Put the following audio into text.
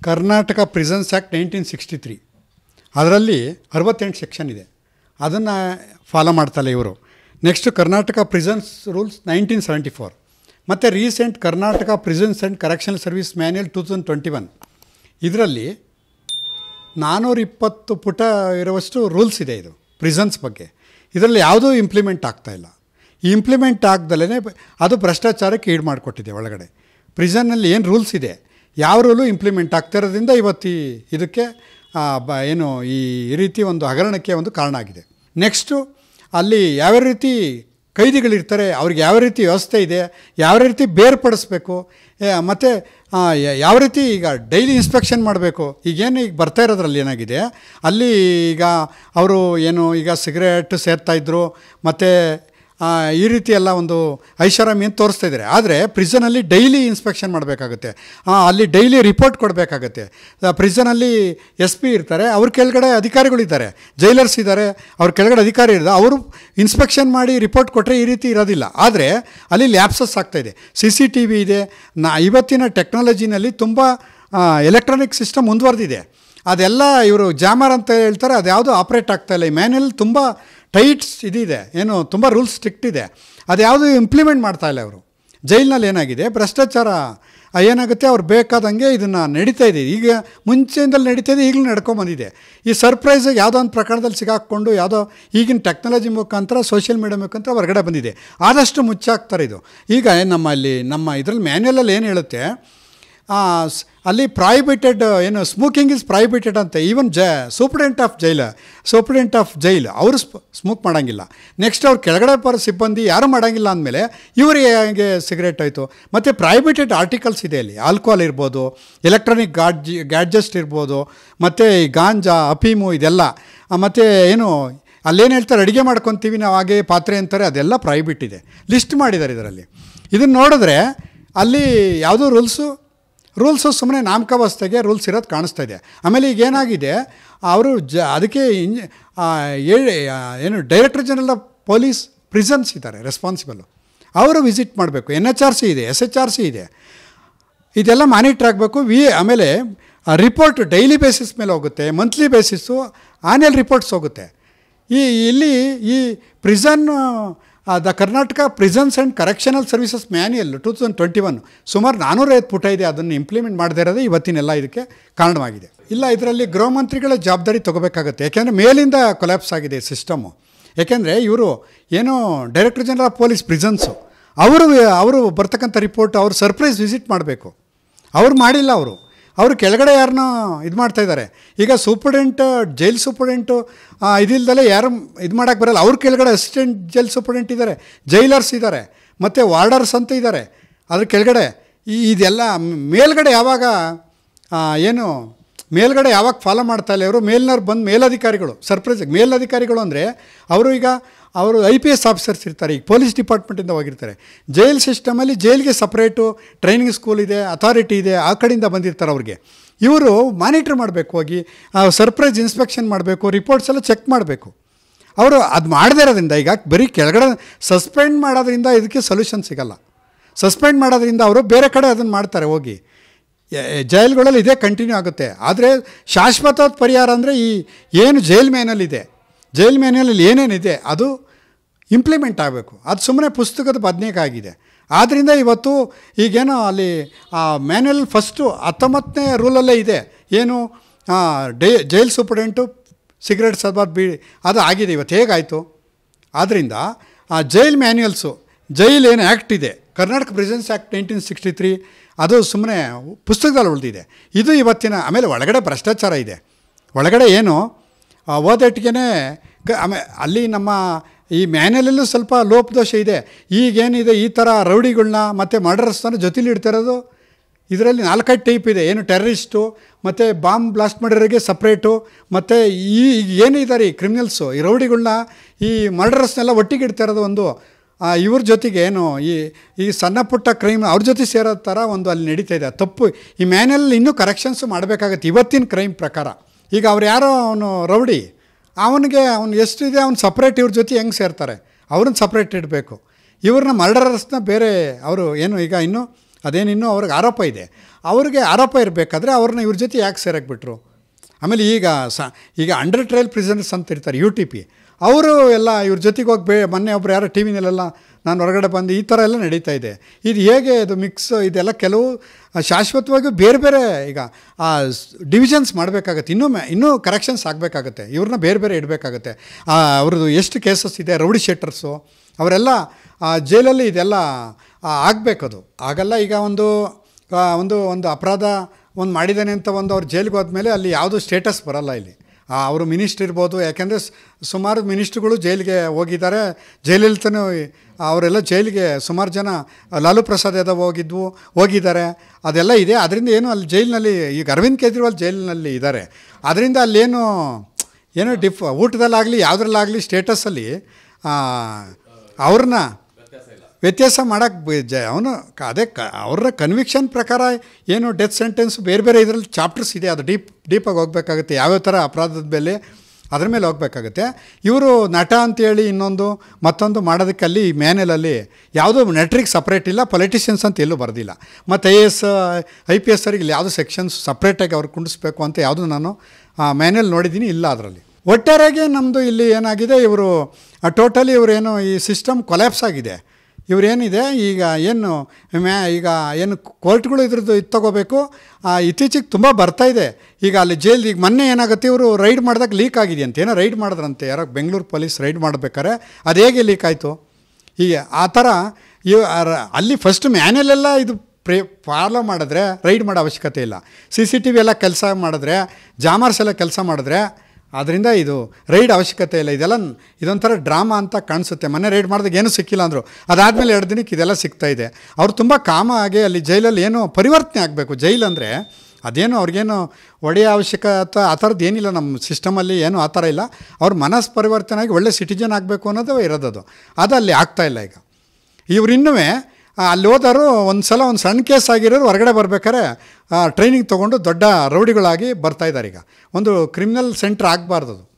Karnataka prisons act 1963 ಅದರಲ್ಲಿ 68 section ಇದೆ. ಅದನ್ನು ಫಾಲೋ ಮಾಡ್ತಲ್ಲ ಇವರು. ನೆಕ್ಸ್ಟು ಕರ್ನಾಟಕ ಪ್ರಿಸನ್ಸ್ ರೂಲ್ಸ್ 1974 ಮತ್ತು recent Karnataka prisons and correctional service manual 2021. ಇದರಲ್ಲಿ 420 ಪುಟ ಇರುವಷ್ಟು ರೂಲ್ಸ್ ಇದೆ ಇದು ಪ್ರಿಸನ್ಸ್ ಬಗ್ಗೆ. ಇದರಲ್ಲಿ ಯಾವುದೂ ಇಂಪ್ಲಿಮೆಂಟ್ ಆಗ್ತಾಯಿಲ್ಲ. ಈ ಇಂಪ್ಲಿಮೆಂಟ್ ಆಗ್ದಲೇ ಅದು ಭ್ರಷ್ಟಾಚಾರಕ್ಕೆ ಈಡು ಮಾಡಿಕೊಟ್ಟಿದೆ. ಒಳಗಡೆ ಪ್ರಿಸನ್ನಲ್ಲಿ ಏನು ರೂಲ್ಸ್ ಇದೆ, ಯಾವ ರೂಲು ಇಂಪ್ಲಿಮೆಂಟ್ ಆಗ್ತಿರೋದ್ರಿಂದ ಇವತ್ತು ಇದಕ್ಕೆ ಏನು ಈ ರೀತಿ ಒಂದು ಹಗರಣಕ್ಕೆ ಒಂದು ಕಾರಣ ಆಗಿದೆ. ನೆಕ್ಸ್ಟು ಅಲ್ಲಿ ಯಾವ ರೀತಿ ಕೈದಿಗಳಿರ್ತಾರೆ, ಅವ್ರಿಗೆ ಯಾವ ರೀತಿ ವ್ಯವಸ್ಥೆ ಇದೆ, ಯಾವ ರೀತಿ ಬೇರ್ಪಡಿಸ್ಬೇಕು, ಮತ್ತು ಯಾವ ರೀತಿ ಈಗ ಡೈಲಿ ಇನ್ಸ್ಪೆಕ್ಷನ್ ಮಾಡಬೇಕು. ಈಗೇನು ಈಗ ಬರ್ತಾ ಇರೋದ್ರಲ್ಲಿ ಏನಾಗಿದೆ, ಅಲ್ಲಿ ಈಗ ಅವರು ಏನು ಈಗ ಸಿಗರೇಟ್ ಸೇರ್ತಾಯಿದ್ರು ಮತ್ತು ಈ ರೀತಿ ಎಲ್ಲ ಒಂದು ಐಷಾರಾಮಿ ಅಂತ ತೋರಿಸ್ತಾ ಇದ್ದಾರೆ. ಆದರೆ ಪ್ರಿಸನಲ್ಲಿ ಡೈಲಿ ಇನ್ಸ್ಪೆಕ್ಷನ್ ಮಾಡಬೇಕಾಗುತ್ತೆ, ಅಲ್ಲಿ ಡೈಲಿ ರಿಪೋರ್ಟ್ ಕೊಡಬೇಕಾಗತ್ತೆ. ಪ್ರಿಸನಲ್ಲಿ SP ಇರ್ತಾರೆ, ಅವ್ರ ಕೆಳಗಡೆ ಅಧಿಕಾರಿಗಳಿದ್ದಾರೆ, ಜೈಲರ್ಸ್ ಇದ್ದಾರೆ, ಅವ್ರ ಕೆಳಗಡೆ ಅಧಿಕಾರಿ ಇರೋದು, ಅವರು ಇನ್ಸ್ಪೆಕ್ಷನ್ ಮಾಡಿ ರಿಪೋರ್ಟ್ ಕೊಟ್ಟರೆ ಈ ರೀತಿ ಇರೋದಿಲ್ಲ. ಆದರೆ ಅಲ್ಲಿ ಲ್ಯಾಪ್ಸಸ್ ಆಗ್ತಾಯಿದೆ. CCTV ಇದೆ. ಇವತ್ತಿನ ಟೆಕ್ನಾಲಜಿನಲ್ಲಿ ತುಂಬ ಎಲೆಕ್ಟ್ರಾನಿಕ್ ಸಿಸ್ಟಮ್ ಮುಂದುವರೆದಿದೆ. ಅದೆಲ್ಲ ಇವರು ಜಾಮರ್ ಅಂತ ಹೇಳ್ತಾರೆ, ಅದು ಯಾವುದೂ ಆಪ್ರೇಟ್ ಆಗ್ತಾಯಿಲ್ಲ. ಈ ಮ್ಯಾನ್ಯಲ್ ತುಂಬ ಟೈಟ್ಸ್ ಇದಿದೆ, ಏನು ತುಂಬ ರೂಲ್ಸ್ ಸ್ಟ್ರಿಕ್ಟ್ ಇದೆ, ಅದು ಯಾವುದು ಇಂಪ್ಲಿಮೆಂಟ್ ಮಾಡ್ತಾಯಿಲ್ಲ ಅವರು. ಜೈಲಿನಲ್ಲಿ ಏನಾಗಿದೆ, ಭ್ರಷ್ಟಾಚಾರ ಏನಾಗುತ್ತೆ, ಅವ್ರು ಬೇಕಾದಂಗೆ ಇದನ್ನು ನಡೀತಾ ಇದೆ. ಈಗ ಮುಂಚೆಯಿಂದಲೂ ನಡೀತಾ ಇದೆ, ಈಗಲೂ ನಡ್ಕೊಂಬಂದಿದೆ. ಈ ಸರ್ಪ್ರೈಸಾಗಿ ಯಾವುದೋ ಒಂದು ಪ್ರಕರಣದಲ್ಲಿ ಸಿಗಾಕ್ಕೊಂಡು ಯಾವುದೋ ಈಗಿನ ಟೆಕ್ನಾಲಜಿ ಮುಖಾಂತರ ಸೋಷಿಯಲ್ ಮೀಡಿಯಾ ಮುಖಾಂತರ ಹೊರಗಡೆ ಬಂದಿದೆ. ಆದಷ್ಟು ಮುಚ್ಚಾಕ್ತಾರೆ ಇದು. ಈಗ ನಮ್ಮ ಇದರಲ್ಲಿ ಮ್ಯಾನ್ಯಲಲ್ಲಿ ಏನು ಹೇಳುತ್ತೆ, ಅಲ್ಲಿ ಪ್ರಾಹಿಬಿಟೆಡ್ ಏನು ಸ್ಮೋಕಿಂಗ್ ಇಸ್ ಪ್ರಾಹಿಬಿಟೆಡ್ ಅಂತ. ಈವನ್ ಸೂಪ್ರಿಡೆಂಟ್ ಆಫ್ ಜೈಲ್ ಅವರು ಸ್ಮೋಕ್ ಮಾಡೋಂಗಿಲ್ಲ. ನೆಕ್ಸ್ಟ್ ಅವ್ರು ಕೆಳಗಡೆ ಸಿಬ್ಬಂದಿ ಯಾರೂ ಮಾಡೋಂಗಿಲ್ಲ ಅಂದಮೇಲೆ ಇವರಿಗೆ ಹೇಗೆ ಸಿಗರೇಟ್ ಆಯಿತು. ಮತ್ತು ಪ್ರಾಹಿಬಿಟೆಡ್ ಆರ್ಟಿಕಲ್ಸ್ ಇದೆ ಅಲ್ಲಿ, ಆಲ್ಕೋಹಾಲ್ ಇರ್ಬೋದು, ಎಲೆಕ್ಟ್ರಾನಿಕ್ ಗ್ಯಾಡ್ಜೆಸ್ಟ್ ಇರ್ಬೋದು, ಮತ್ತು ಈ ಗಾಂಜಾ, ಅಫೀಮು ಇದೆಲ್ಲ. ಮತ್ತು ಏನು ಅಲ್ಲೇನು ಹೇಳ್ತಾರೆ, ಅಡುಗೆ ಮಾಡ್ಕೊತೀವಿ ನಾವು, ಹಾಗೆ ಪಾತ್ರೆ ಅಂತಾರೆ, ಅದೆಲ್ಲ ಪ್ರಾಹಿಬಿಟ್ ಇದೆ, ಲಿಸ್ಟ್ ಮಾಡಿದ್ದಾರೆ ಇದರಲ್ಲಿ. ಇದನ್ನು ನೋಡಿದ್ರೆ ಅಲ್ಲಿ ಯಾವುದೋ ರೂಲ್ಸು ಸುಮ್ಮನೆ ನಾಮಕಾವಸ್ಥೆಗೆ ರೂಲ್ಸ್ ಇರೋದು ಕಾಣಿಸ್ತಾ ಇದೆ. ಆಮೇಲೆ ಈಗ ಏನಾಗಿದೆ, ಅವರು ಅದಕ್ಕೆ ಏನು director general of police prisons ಇದ್ದಾರೆ ರೆಸ್ಪಾನ್ಸಿಬಲ್ಲು, ಅವರು ವಿಸಿಟ್ ಮಾಡಬೇಕು. NHRC ಇದೆ, SHRC ಇದೆ, ಇದೆಲ್ಲ ಮಾನಿಟ್ರ್ ಆಗಬೇಕು. ಆಮೇಲೆ ರಿಪೋರ್ಟ್ ಡೈಲಿ ಬೇಸಿಸ್ ಮೇಲೆ ಹೋಗುತ್ತೆ, ಮಂತ್ಲಿ ಬೇಸಿಸ್ಸು, ಆನ್ಯಲ್ ರಿಪೋರ್ಟ್ಸ್ ಹೋಗುತ್ತೆ. ಇಲ್ಲಿ ಈ prison the Karnataka prisons and correctional services manual 2021 ಸುಮಾರು 450 ಪುಟ ಇದೆ. ಅದನ್ನು ಇಂಪ್ಲಿಮೆಂಟ್ ಮಾಡದೇ ಇರೋದೇ ಇವತ್ತಿನೆಲ್ಲ ಇದಕ್ಕೆ ಕಾರಣವಾಗಿದೆ. ಇಲ್ಲ, ಇದರಲ್ಲಿ ಗೃಹ ಮಂತ್ರಿಗಳ ಜವಾಬ್ದಾರಿ ತೊಗೋಬೇಕಾಗುತ್ತೆ. ಯಾಕೆಂದರೆ ಮೇಲಿಂದ ಕೊಲ್ಯಾಪ್ಸ್ ಆಗಿದೆ ಸಿಸ್ಟಮು. ಯಾಕೆಂದರೆ ಇವರು ಏನೋ director general of police prisons, ಅವರು ಬರ್ತಕ್ಕಂಥ ರಿಪೋರ್ಟ್ ಅವ್ರು ಸರ್ಪ್ರೈಸ್ ವಿಸಿಟ್ ಮಾಡಬೇಕು. ಅವ್ರು ಮಾಡಿಲ್ಲ. ಅವರು ಕೆಳಗಡೆ ಯಾರನ್ನೋ ಇದು ಮಾಡ್ತಾಯಿದ್ದಾರೆ. ಈಗ ಜೈಲ್ ಸೂಪ್ರಿಡೆಂಟು ಇದಿಲ್ದಲೇ ಯಾರು ಇದು ಮಾಡೋಕ್ಕೆ ಬರೋಲ್ಲ. ಅವ್ರ ಕೆಳಗಡೆ ಅಸಿಸ್ಟೆಂಟ್ ಜೈಲ್ ಸೂಪ್ರಿಡೆಂಟ್ ಇದ್ದಾರೆ, ಜೈಲರ್ಸ್ ಇದ್ದಾರೆ, ಮತ್ತು ವಾರ್ಡರ್ಸ್ ಅಂತ ಇದ್ದಾರೆ. ಅದ್ರ ಕೆಳಗಡೆ ಇದೆಲ್ಲ ಮೇಲ್ಗಡೆ ಯಾವಾಗ ಫಾಲೋ ಮಾಡ್ತಾಯಿಲ್ಲ ಇವರು. ಮೇಲ್ನವ್ರು ಬಂದು ಮೇಲಧಿಕಾರಿಗಳು, ಸರ್ಪ್ರೈಸಾಗಿ ಮೇಲಧಿಕಾರಿಗಳು ಅಂದರೆ ಅವರು IPS ಆಫೀಸರ್ಸ್ ಇರ್ತಾರೆ, ಈಗ ಪೊಲೀಸ್ ಡಿಪಾರ್ಟ್ಮೆಂಟಿಂದ ಹೋಗಿರ್ತಾರೆ. ಜೈಲ್ ಸಿಸ್ಟಮಲ್ಲಿ ಜೈಲಿಗೆ ಸಪ್ರೇಟು ಟ್ರೈನಿಂಗ್ ಸ್ಕೂಲ್ ಇದೆ, ಅಥಾರಿಟಿ ಇದೆ, ಆ ಕಡೆಯಿಂದ ಬಂದಿರ್ತಾರೆ. ಅವ್ರಿಗೆ ಇವರು ಮಾನಿಟ್ರ್ ಮಾಡಬೇಕು, ಹೋಗಿ ಸರ್ಪ್ರೈಸ್ ಇನ್ಸ್ಪೆಕ್ಷನ್ ಮಾಡಬೇಕು, ರಿಪೋರ್ಟ್ಸ್ ಎಲ್ಲ ಚೆಕ್ ಮಾಡಬೇಕು. ಅವರು ಅದು ಮಾಡದೇ ಇರೋದ್ರಿಂದ ಈಗ ಬರೀ ಕೆಳಗಡೆ ಸಸ್ಪೆಂಡ್ ಮಾಡೋದ್ರಿಂದ ಇದಕ್ಕೆ ಸೊಲ್ಯೂಷನ್ ಸಿಗೋಲ್ಲ. ಸಸ್ಪೆಂಡ್ ಮಾಡೋದ್ರಿಂದ ಅವರು ಬೇರೆ ಕಡೆ ಅದನ್ನು ಮಾಡ್ತಾರೆ ಹೋಗಿ. ಜೈಲ್ಗಳಲ್ಲಿ ಇದೇ ಕಂಟಿನ್ಯೂ ಆಗುತ್ತೆ. ಆದರೆ ಶಾಶ್ವತವಾದ ಪರಿಹಾರ ಅಂದರೆ ಏನು ಜೈಲ್ ಮ್ಯಾನ್ಯಲಲ್ಲಿ ಏನೇನಿದೆ ಅದು ಇಂಪ್ಲಿಮೆಂಟ್ ಆಗಬೇಕು. ಅದು ಸುಮ್ಮನೆ ಪುಸ್ತಕದ ಬದನೇಕಾಗಿದೆ. ಆದ್ದರಿಂದ ಇವತ್ತು ಈಗೇನೋ ಅಲ್ಲಿ ಮ್ಯಾನ್ಯಲ್ ಫಸ್ಟು 19ನೇ ರೂಲಲ್ಲೇ ಇದೆ, ಏನು ಜೈಲ್ ಸೂಪ್ರಿಡೆಂಟು ಸಿಗರೇಟ್ ಸದ್ಬಾರ್ದು ಬೀಡಿ, ಅದು ಆಗಿದೆ. ಇವತ್ತು ಹೇಗಾಯಿತು? ಆದ್ದರಿಂದ ಜೈಲ್ ಮ್ಯಾನ್ಯಲ್ಸು, ಜೈಲ್ ಏನು ಆ್ಯಕ್ಟ್ ಇದೆ, ಕರ್ನಾಟಕ ಪ್ರಿಸನ್ಸ್ ಆ್ಯಕ್ಟ್ 1963, ಅದು ಸುಮ್ಮನೆ ಪುಸ್ತಕದಲ್ಲಿ ಉಳಿದಿದೆ. ಇದು ಇವತ್ತಿನ. ಆಮೇಲೆ ಒಳಗಡೆ ಭ್ರಷ್ಟಾಚಾರ ಇದೆ. ಒಳಗಡೆ ಏನು ಓದಟ್ಟಿಗೆ ಅಲ್ಲಿ ನಮ್ಮ ಈ ಮ್ಯಾನ್ಯಲಲ್ಲೂ ಸ್ವಲ್ಪ ಲೋಪದೋಷ ಇದೆ. ಈಗೇನಿದೆ, ಈ ಥರ ರೌಡಿಗಳನ್ನ ಮತ್ತು ಮರ್ಡರ್ಸ್ನ ಜೊತೆಲಿ ಇಡ್ತಿರೋದು. ಇದರಲ್ಲಿ 4 ಟೈಪ್ ಇದೆ. ಏನು ಟೆರರಿಸ್ಟು, ಮತ್ತು ಬಾಂಬ್ ಬ್ಲಾಸ್ಟ್ ಮಾಡಿರೋರಿಗೆ ಸಪ್ರೇಟು, ಮತ್ತು ಏನಿದ್ದಾರೆ ಈ ಕ್ರಿಮಿನಲ್ಸು, ಈ ರೌಡಿಗಳನ್ನ, ಈ ಮರ್ಡರ್ಸ್ನೆಲ್ಲ ಒಟ್ಟಿಗೆ ಇಡ್ತಿರೋದು ಒಂದು. ಇವ್ರ ಜೊತೆಗೆ ಏನು ಈ ಸಣ್ಣ ಪುಟ್ಟ ಕ್ರೈಮ್ ಅವ್ರ ಜೊತೆ ಸೇರೋ ಥರ ಒಂದು ಅಲ್ಲಿ ನಡೀತಾ ಇದೆ. ತಪ್ಪು. ಈ ಮ್ಯಾನ್ಯಲ್ ಇನ್ನೂ ಕರೆಕ್ಷನ್ಸು ಮಾಡಬೇಕಾಗತ್ತೆ ಇವತ್ತಿನ ಕ್ರೈಮ್ ಪ್ರಕಾರ. ಈಗ ಅವ್ರು ಯಾರೋ ಅವನು ರೌಡಿ, ಅವನಿಗೆ ಎಷ್ಟಿದೆ ಅವ್ನು ಸಪ್ರೇಟ್, ಇವ್ರ ಜೊತೆ ಹೆಂಗೆ ಸೇರ್ತಾರೆ, ಅವ್ರನ್ನ ಸಪ್ರೇಟ್ ಇಡಬೇಕು. ಇವ್ರನ್ನ ಮರ್ಡರರ್ಸ್ನ ಬೇರೆ ಅವರು ಏನು ಈಗ ಇನ್ನೂ ಅದೇನಿನ್ನೂ ಅವ್ರಿಗೆ ಆರೋಪ ಇದೆ. ಅವ್ರಿಗೆ ಆರೋಪ ಇರಬೇಕಾದ್ರೆ ಅವ್ರನ್ನ ಇವ್ರ ಜೊತೆ ಯಾಕೆ ಸೇರಕ್ಕೆ ಬಿಟ್ಟರು? ಆಮೇಲೆ ಈಗ ಅಂಡರ್ ಟ್ರಯಲ್ ಪ್ರಿಸನರ್ಸ್ ಅಂತ ಇರ್ತಾರೆ, UTP, ಅವರು ಎಲ್ಲ ಇವ್ರ ಜೊತೆಗೆ ಹೋಗಿ ಮೊನ್ನೆ ಒಬ್ರು ಯಾರೋ ಟಿ ವಿನಲ್ಲೆಲ್ಲ ನಾನು ಹೊರಗಡೆ ಬಂದು ಈ ಥರ ಎಲ್ಲ ನಡೀತಾ ಇದೆ. ಇದು ಹೇಗೆ ಇದು ಮಿಕ್ಸ್ ಇದೆಲ್ಲ ಕೆಲವು ಶಾಶ್ವತವಾಗಿ ಬೇರೆ ಬೇರೆ ಈಗ ಡಿವಿಷನ್ಸ್ ಮಾಡಬೇಕಾಗತ್ತೆ, ಇನ್ನೂ ಕರೆಕ್ಷನ್ಸ್ ಆಗಬೇಕಾಗತ್ತೆ, ಇವ್ರನ್ನ ಬೇರೆ ಬೇರೆ ಇಡಬೇಕಾಗತ್ತೆ. ಅವ್ರದ್ದು ಎಷ್ಟು ಕೇಸಸ್ ಇದೆ, ರೌಡಿ ಶೀಟರ್ಸು ಅವರೆಲ್ಲ ಜೈಲಲ್ಲಿ ಇದೆಲ್ಲ ಆಗಬೇಕದು. ಆಗಲ್ಲ. ಈಗ ಒಂದು ಅಪರಾಧ ಮಾಡಿದ್ದಾನೆ ಅಂತ ಅವ್ರು ಜೈಲಿಗೆ ಹೋದ್ಮೇಲೆ ಅಲ್ಲಿ ಯಾವುದು ಸ್ಟೇಟಸ್ ಬರೋಲ್ಲ ಇಲ್ಲಿ. ಅವರು ಮಿನಿಸ್ಟ್ರ್ ಇರ್ಬೋದು, ಯಾಕೆಂದರೆ ಸುಮಾರು ಮಿನಿಸ್ಟ್ರುಗಳು ಜೈಲಿಗೆ ಹೋಗಿದ್ದಾರೆ. ಜಯಲಲಿತನೂ ಅವರೆಲ್ಲ ಜೈಲಿಗೆ ಸುಮಾರು ಜನ, ಲಾಲು ಪ್ರಸಾದ್ ಯಾದವ್ ಹೋಗಿದ್ದಾರೆ, ಅದೆಲ್ಲ ಇದೆ. ಅದರಿಂದ ಏನು ಅಲ್ಲಿ ಜೈಲಿನಲ್ಲಿ ಈಗ ಅರವಿಂದ್ ಕೇಜ್ರಿವಾಲ್ ಜೈಲಿನಲ್ಲಿ ಇದ್ದಾರೆ. ಅದರಿಂದ ಅಲ್ಲೇನು ಊಟದಲ್ಲಾಗಲಿ ಯಾವುದ್ರಲ್ಲಾಗಲಿ ಸ್ಟೇಟಸ್ಸಲ್ಲಿ ಅವ್ರನ್ನ ವ್ಯತ್ಯಾಸ ಮಾಡೋಕ್ಕೆ ಅವ್ರ ಕನ್ವಿಕ್ಷನ್ ಪ್ರಕಾರ ಏನು ಡೆತ್ ಸೆಂಟೆನ್ಸ್ ಬೇರೆ ಬೇರೆ ಇದರಲ್ಲಿ ಚಾಪ್ಟರ್ಸ್ ಇದೆ, ಅದು ಡೀಪಾಗಿ ಹೋಗ್ಬೇಕಾಗುತ್ತೆ. ಯಾವ್ಯಾವ ಥರ ಅಪರಾಧದ ಮೇಲೆ ಅದ್ರ ಮೇಲೆ ಹೋಗ್ಬೇಕಾಗುತ್ತೆ. ಇವರು ನಟ ಅಂತೇಳಿ ಮತ್ತೊಂದು ಮಾಡೋದಕ್ಕೆ ಅಲ್ಲಿ ಮ್ಯಾನ್ಯಲಲ್ಲಿ ಯಾವುದೋ ನೆಟ್ರಿಗೆ ಸಪ್ರೇಟ್ ಇಲ್ಲ, ಪೊಲಿಟಿಷಿಯನ್ಸ್ ಅಂತ ಎಲ್ಲೂ ಬರೆದಿಲ್ಲ. ಮತ್ತು IAS IPS ಅವರಿಗೆ ಇಲ್ಲಿ ಯಾವುದೋ ಸೆಕ್ಷನ್ಸ್ ಸಪ್ರೇಟಾಗಿ ಅವ್ರು ಕುಂಡಿಸ್ಬೇಕು ಅಂತ ಯಾವುದು ನಾನು ಮ್ಯಾನ್ಯಲ್ ನೋಡಿದ್ದೀನಿ, ಇಲ್ಲ ಅದರಲ್ಲಿ. ಒಟ್ಟಾರೆಯಾಗಿ ನಮ್ಮದು ಇಲ್ಲಿ ಏನಾಗಿದೆ, ಇವರು ಟೋಟಲಿ ಇವರೇನು ಈ ಸಿಸ್ಟಮ್ ಕೊಲ್ಯಾಪ್ಸ್ ಆಗಿದೆ. ಇವರೇನಿದೆ ಈಗ ಏನು ಕೋರ್ಟ್ಗಳು ಇದ್ರದ್ದು ತಗೋಬೇಕು. ಇತ್ತೀಚೆಗೆ ತುಂಬ ಬರ್ತಾಯಿದೆ. ಈಗ ಅಲ್ಲಿ ಈಗ ಮೊನ್ನೆ ಏನಾಗುತ್ತೆ, ಇವರು ರೈಡ್ ಮಾಡಿದಾಗ ಲೀಕ್ ಆಗಿದೆಯಂತೆ, ಏನೋ ರೈಡ್ ಮಾಡಿದ್ರಂತೆ ಯಾರೋ ಬೆಂಗಳೂರು ಪೊಲೀಸ್ ರೈಡ್ ಮಾಡಬೇಕಾರೆ. ಅದು ಹೇಗೆ ಲೀಕ್ ಆಯಿತು? ಹೀಗೆ ಆ ಥರ ಅಲ್ಲಿ ಫಸ್ಟ್ ಮ್ಯಾನ್ಯಲೆಲ್ಲ ಇದು ಫಾಲೋ ಮಾಡಿದ್ರೆ ರೈಡ್ ಮಾಡೋ ಅವಶ್ಯಕತೆ ಇಲ್ಲ. CCTV ಎಲ್ಲ ಕೆಲಸ ಮಾಡಿದ್ರೆ, ಜಾಮರ್ಸ್ ಎಲ್ಲ ಕೆಲಸ ಮಾಡಿದ್ರೆ ಆದ್ದರಿಂದ ಇದು ರೈಡ್ ಅವಶ್ಯಕತೆ ಇಲ್ಲ. ಇದೊಂಥರ ಡ್ರಾಮಾ ಅಂತ ಕಾಣಿಸುತ್ತೆ. ಮೊನ್ನೆ ರೈಡ್ ಮಾಡಿದಾಗ ಏನೂ ಸಿಕ್ಕಿಲ್ಲ ಅಂದರು, ಅದಾದಮೇಲೆ 2 ದಿನಕ್ಕೆ ಇದೆಲ್ಲ ಸಿಗ್ತಾಯಿದೆ. ಅವ್ರು ತುಂಬ ಕಾಮಾಗಿ ಅಲ್ಲಿ ಜೈಲಲ್ಲಿ ಏನೋ ಪರಿವರ್ತನೆ ಆಗಬೇಕು. ಜೈಲಂದರೆ ಅದೇನು ಅವ್ರಿಗೇನು ಒಡೆಯ ಅವಶ್ಯಕತೆ ಆ ಥರದ್ದು ಏನಿಲ್ಲ ನಮ್ಮ ಸಿಸ್ಟಮಲ್ಲಿ, ಏನೂ ಆ ಥರ ಇಲ್ಲ. ಅವ್ರ ಮನಸ್ಸು ಪರಿವರ್ತನೆ ಆಗಿ ಒಳ್ಳೆ ಸಿಟಿಜನ್ ಆಗಬೇಕು ಅನ್ನೋದು ಇರೋದದು. ಅದು ಅಲ್ಲಿ ಆಗ್ತಾಯಿಲ್ಲ. ಈಗ ಇವ್ರಿನ್ನೂ ಅಲ್ಲಿ ಹೋದವರು ಒಂದು ಸಣ್ಣ ಕೇಸ್ ಆಗಿರೋರು ಹೊರಗಡೆ ಬರ್ಬೇಕಾದ್ರೆ ಟ್ರೈನಿಂಗ್ ತೊಗೊಂಡು ದೊಡ್ಡ ರೌಡಿಗಳಾಗಿ ಬರ್ತಾಯಿದ್ದಾರೆ. ಈಗ ಒಂದು ಕ್ರಿಮಿನಲ್ ಸೆಂಟ್ರ್ ಆಗಬಾರ್ದು.